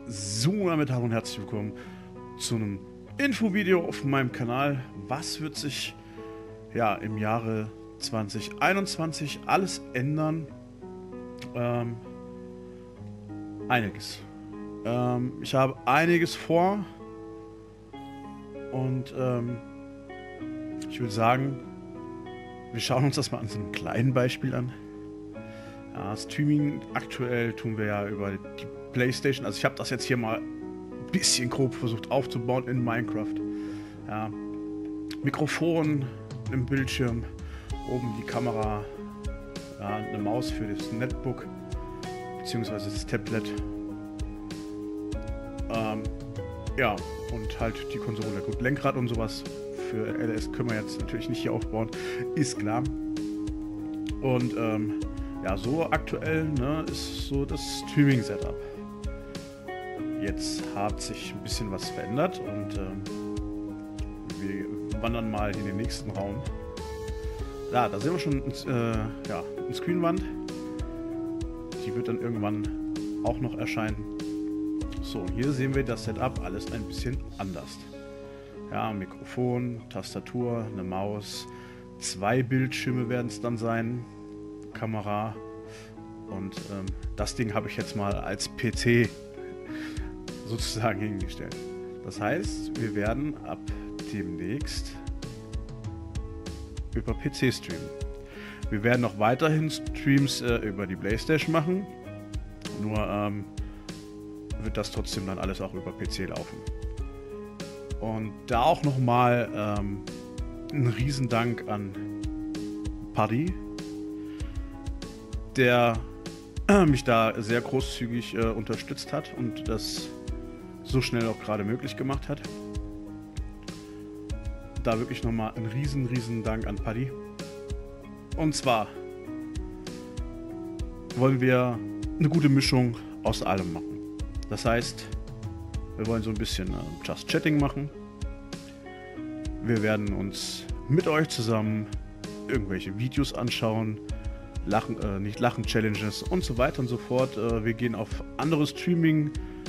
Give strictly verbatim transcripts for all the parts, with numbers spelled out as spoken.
So, damit hallo und herzlich willkommen zu einem Infovideo auf meinem Kanal. Was wird sich ja im Jahre zwanzig einundzwanzig alles ändern? Ähm, einiges. Ähm, ich habe einiges vor und ähm, ich würde sagen, wir schauen uns das mal an so einem kleinen Beispiel an. Ja, Streaming aktuell tun wir ja über die PlayStation. Also ich habe das jetzt hier mal ein bisschen grob versucht aufzubauen in Minecraft. Ja, Mikrofon im Bildschirm, oben die Kamera, ja, eine Maus für das Netbook beziehungsweise das Tablet. Ähm, ja, und halt die Konsole. Gut, Lenkrad und sowas für L S können wir jetzt natürlich nicht hier aufbauen, ist klar. Und ähm, ja, so aktuell, ne, ist so das Streaming-Setup. Jetzt hat sich ein bisschen was verändert und ähm, wir wandern mal in den nächsten Raum. Ja, da sehen wir schon äh, ja, eine Screenwand. Die wird dann irgendwann auch noch erscheinen. So, hier sehen wir das Setup alles ein bisschen anders. Ja, Mikrofon, Tastatur, eine Maus, zwei Bildschirme werden es dann sein, Kamera und ähm, das Ding habe ich jetzt mal als P C sozusagen hingestellt. Das heißt, wir werden ab demnächst über P C streamen. Wir werden noch weiterhin Streams äh, über die PlayStation machen, nur ähm, wird das trotzdem dann alles auch über P C laufen. Und da auch nochmal ähm, ein Riesendank an Paddy, der äh, mich da sehr großzügig äh, unterstützt hat und das so schnell auch gerade möglich gemacht hat. Da wirklich nochmal ein riesen, riesen Dank an Paddy. Und zwar wollen wir eine gute Mischung aus allem machen. Das heißt, wir wollen so ein bisschen äh, Just Chatting machen. Wir werden uns mit euch zusammen irgendwelche Videos anschauen, Lachen, äh, nicht Lachen Challenges und so weiter und so fort. Äh, wir gehen auf andere Streaming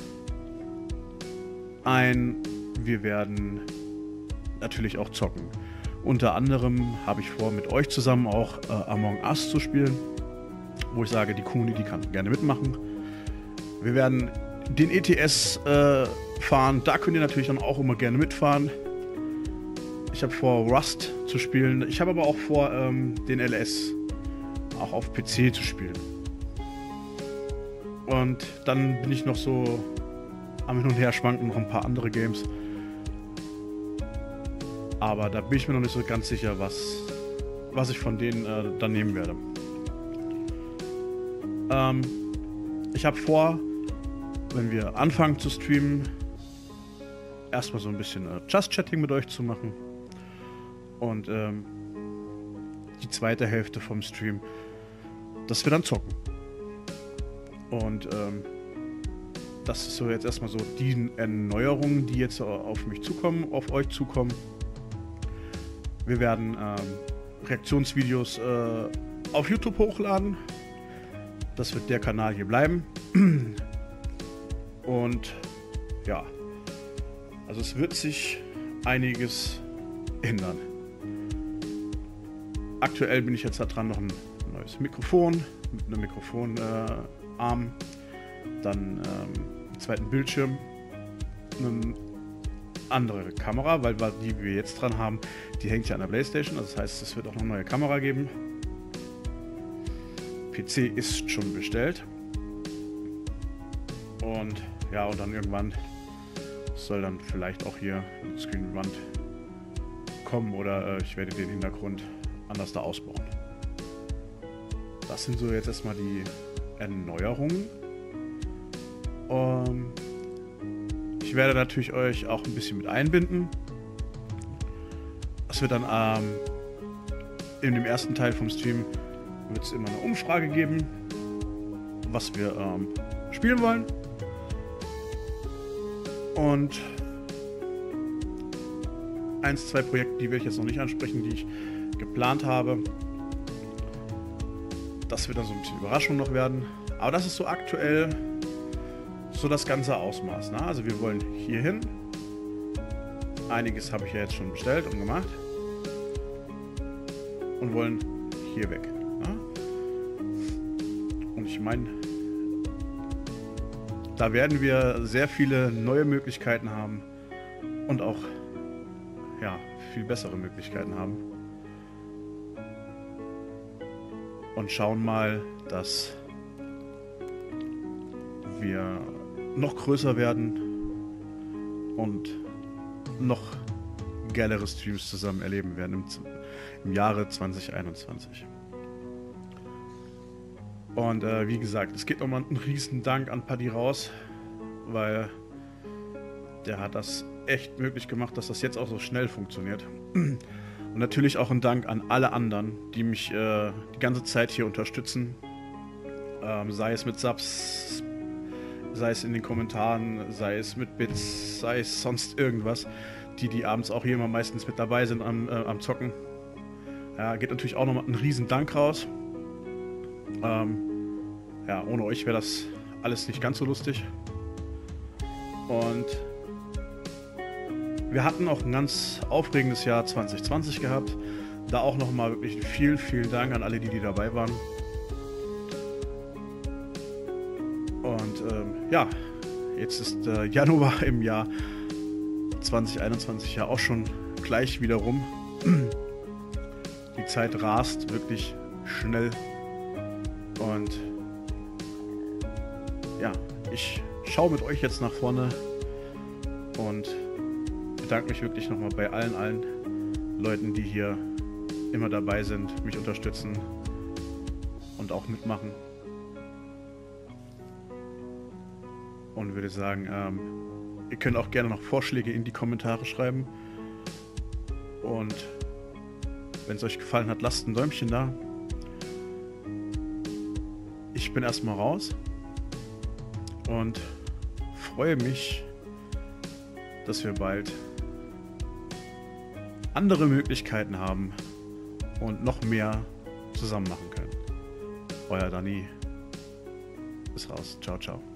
ein. Wir werden natürlich auch zocken. Unter anderem habe ich vor, mit euch zusammen auch äh, Among Us zu spielen, wo ich sage, die Community kann gerne mitmachen. Wir werden den E T S äh, fahren, da könnt ihr natürlich dann auch immer gerne mitfahren. Ich habe vor, Rust zu spielen. Ich habe aber auch vor, ähm, den L S auch auf P C zu spielen. Und dann bin ich noch so am Hin und Her schwanken, noch ein paar andere Games. Aber da bin ich mir noch nicht so ganz sicher, was, was ich von denen äh, dann nehmen werde. Ähm, ich habe vor, wenn wir anfangen zu streamen, erstmal so ein bisschen äh, Just Chatting mit euch zu machen. Und ähm, die zweite Hälfte vom Stream, dass wir dann zocken. Und ähm, das ist so jetzt erstmal so die Erneuerungen, die jetzt auf mich zukommen, auf euch zukommen. Wir werden ähm, Reaktionsvideos äh, auf YouTube hochladen. Das wird der Kanal hier bleiben. Und ja, also es wird sich einiges ändern. Aktuell bin ich jetzt da dran, noch ein neues Mikrofon mit einem Mikrofonarm, äh, dann ähm, einen zweiten Bildschirm, eine andere Kamera, weil die wir jetzt dran haben, die hängt ja an der PlayStation, also das heißt, es wird auch eine neue Kamera geben. P C ist schon bestellt. Und ja, und dann irgendwann soll dann vielleicht auch hier eine Screenwand kommen oder äh, ich werde den Hintergrund anders da ausbauen. Das sind so jetzt erstmal die Erneuerungen. Um, ich werde natürlich euch auch ein bisschen mit einbinden. Es wird dann ähm, in dem ersten Teil vom Stream wird es immer eine Umfrage geben, was wir ähm, spielen wollen. Und eins, zwei Projekte, die will ich jetzt noch nicht ansprechen, die ich geplant habe. Das wird dann so ein bisschen Überraschung noch werden. Aber das ist so aktuell so das ganze Ausmaß. Ne? Also wir wollen hier hin. Einiges habe ich ja jetzt schon bestellt und gemacht. Und wollen hier weg. Ne? Und ich meine, da werden wir sehr viele neue Möglichkeiten haben und auch ja, viel bessere Möglichkeiten haben. Und schauen mal, dass wir noch größer werden und noch geilere Streams zusammen erleben werden im, im Jahre zwanzig einundzwanzig. Und äh, wie gesagt, es geht nochmal einen riesen Dank an Paddy raus, weil der hat das echt möglich gemacht, dass das jetzt auch so schnell funktioniert. Und natürlich auch ein Dank an alle anderen, die mich äh, die ganze Zeit hier unterstützen. Ähm, sei es mit Subs, sei es in den Kommentaren, sei es mit Bits, sei es sonst irgendwas. Die, die abends auch hier immer meistens mit dabei sind am, äh, am Zocken. Ja, geht natürlich auch nochmal ein riesen Dank raus. Ähm, ja, ohne euch wäre das alles nicht ganz so lustig. Und wir hatten auch ein ganz aufregendes Jahr zwanzig zwanzig gehabt. Da auch nochmal wirklich viel, vielen Dank an alle, die, die dabei waren. Und ähm, ja, jetzt ist äh, Januar im Jahr zwanzig einundzwanzig ja auch schon gleich wieder rum. Die Zeit rast wirklich schnell. Und ja, ich schaue mit euch jetzt nach vorne und bedanke mich wirklich nochmal bei allen, allen Leuten, die hier immer dabei sind, mich unterstützen und auch mitmachen. Und würde sagen, ähm, ihr könnt auch gerne noch Vorschläge in die Kommentare schreiben. Und wenn es euch gefallen hat, lasst ein Däumchen da. Ich bin erstmal raus und freue mich, dass wir bald andere Möglichkeiten haben und noch mehr zusammen machen können. Euer Dani ist raus. Ciao, ciao.